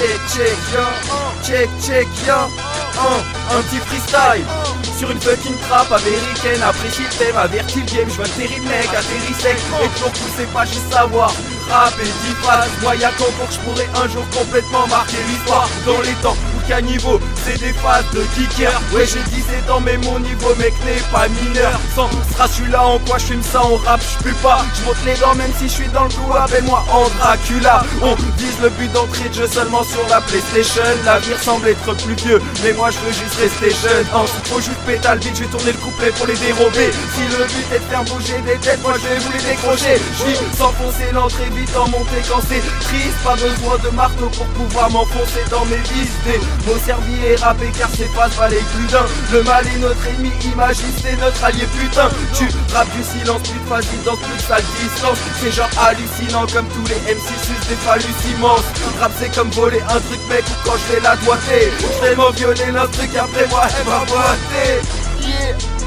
check yo, check yo. Un petit freestyle sur une fucking trappe américaine. Apprécie le thème, avertis le game. J'vois le terrible mec, atterri sec. Et pour tout c'est pas juste savoir rapper 10 phrases. Moi y'a qu'en pour que j'pourrais un jour complètement marquer l'histoire. Dans les temps où qu'à niveau c'est des phases de kicker. Ouais j'ai 17 ans mais mon niveau mec n'est pas mineur. Sans sera celui-là en quoi j'fume ça en rap j'pue pas. J'monte les dents même si j'suis dans le coup. Appelle-moi en Dracula. On vise le but d'entrée de jeu seulement sur la PlayStation. La vie semble être plus vieux mais moi je veux juste rester jeune. Faut juste pétale vite, je vais tourner le couplet pour les dérober. Si le but est de faire bouger des têtes, moi je vais vous les décrocher. Je vis sans foncer l'entrée vite en montée quand c'est triste. Pas besoin de marteau pour pouvoir m'enfoncer dans mes vis. Des mots servis et rappés car ces phases valaient plus d'un. Le mal est notre ennemi, imagine c'est notre allié putain. Tu rappes du silence, tu te facile dans toute sale distance. C'est genre hallucinant comme tous les MC sus des phallus immenses. Rap c'est comme voler un truc mec ou quand je fais la doigté. Tellement violer notre truc après moi elle va boiter. Yeah.